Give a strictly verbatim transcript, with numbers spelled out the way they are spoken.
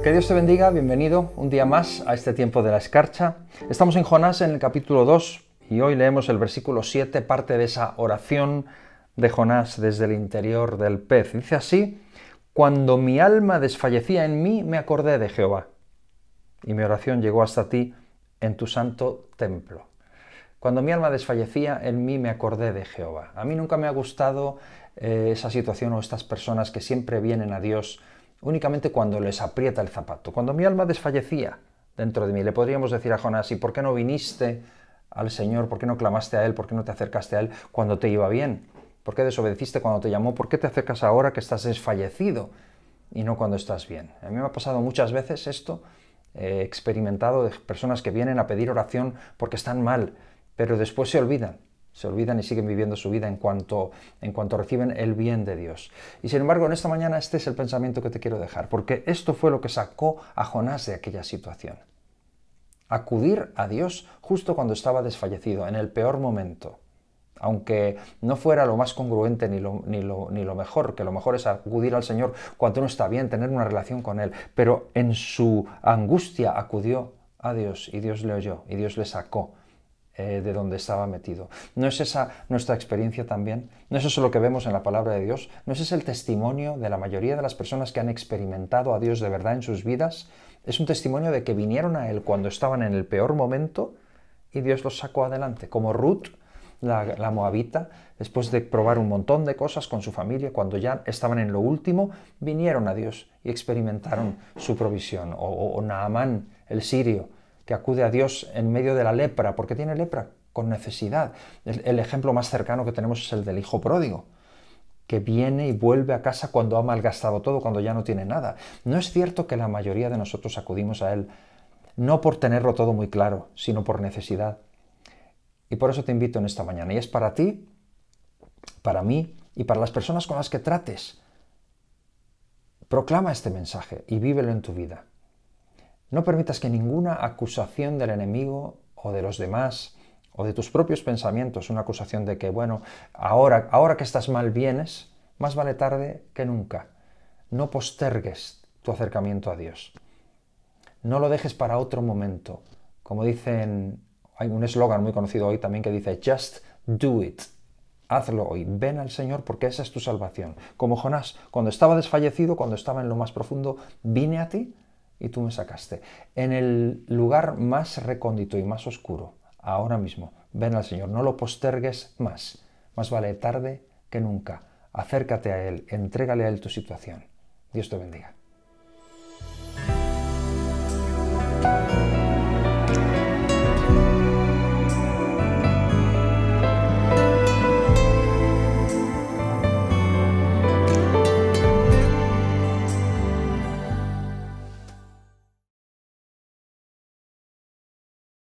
Que Dios te bendiga, bienvenido un día más a este tiempo de la escarcha. Estamos en Jonás en el capítulo dos y hoy leemos el versículo siete, parte de esa oración de Jonás desde el interior del pez. Dice así: cuando mi alma desfallecía en mí, me acordé de Jehová, y mi oración llegó hasta ti en tu santo templo. Cuando mi alma desfallecía, en mí me acordé de Jehová. A mí nunca me ha gustado eh, esa situación o estas personas que siempre vienen a Dios únicamente cuando les aprieta el zapato. Cuando mi alma desfallecía dentro de mí, le podríamos decir a Jonás: ¿y por qué no viniste al Señor? ¿Por qué no clamaste a Él? ¿Por qué no te acercaste a Él cuando te iba bien? ¿Por qué desobedeciste cuando te llamó? ¿Por qué te acercas ahora que estás desfallecido y no cuando estás bien? A mí me ha pasado muchas veces esto. He experimentado de personas que vienen a pedir oración porque están mal, pero después se olvidan, se olvidan y siguen viviendo su vida en cuanto, en cuanto reciben el bien de Dios. Y sin embargo, en esta mañana este es el pensamiento que te quiero dejar, porque esto fue lo que sacó a Jonás de aquella situación. Acudir a Dios justo cuando estaba desfallecido, en el peor momento. Aunque no fuera lo más congruente ni lo, ni, lo, ni lo mejor, que lo mejor es acudir al Señor cuando uno está bien, tener una relación con Él, pero en su angustia acudió a Dios y Dios le oyó y Dios le sacó eh, de donde estaba metido. ¿No es esa nuestra experiencia también? ¿No es eso lo que vemos en la palabra de Dios? ¿No es ese el testimonio de la mayoría de las personas que han experimentado a Dios de verdad en sus vidas? Es un testimonio de que vinieron a Él cuando estaban en el peor momento y Dios los sacó adelante, como Ruth, La, la moabita, después de probar un montón de cosas con su familia, cuando ya estaban en lo último, vinieron a Dios y experimentaron su provisión. O, o, o Naamán, el sirio, que acude a Dios en medio de la lepra, porque tiene lepra, con necesidad. El, el ejemplo más cercano que tenemos es el del hijo pródigo, que viene y vuelve a casa cuando ha malgastado todo, cuando ya no tiene nada. ¿No es cierto que la mayoría de nosotros acudimos a Él no por tenerlo todo muy claro, sino por necesidad? Y por eso te invito en esta mañana, y es para ti, para mí y para las personas con las que trates. Proclama este mensaje y vívelo en tu vida. No permitas que ninguna acusación del enemigo o de los demás o de tus propios pensamientos, una acusación de que, bueno, ahora, ahora que estás mal vienes, más vale tarde que nunca. No postergues tu acercamiento a Dios. No lo dejes para otro momento. Como dicen, hay un eslogan muy conocido hoy también que dice: just do it. Hazlo hoy. Ven al Señor porque esa es tu salvación. Como Jonás, cuando estaba desfallecido, cuando estaba en lo más profundo, vine a ti y tú me sacaste. En el lugar más recóndito y más oscuro, ahora mismo, ven al Señor. No lo postergues más. Más vale tarde que nunca. Acércate a Él. Entrégale a Él tu situación. Dios te bendiga.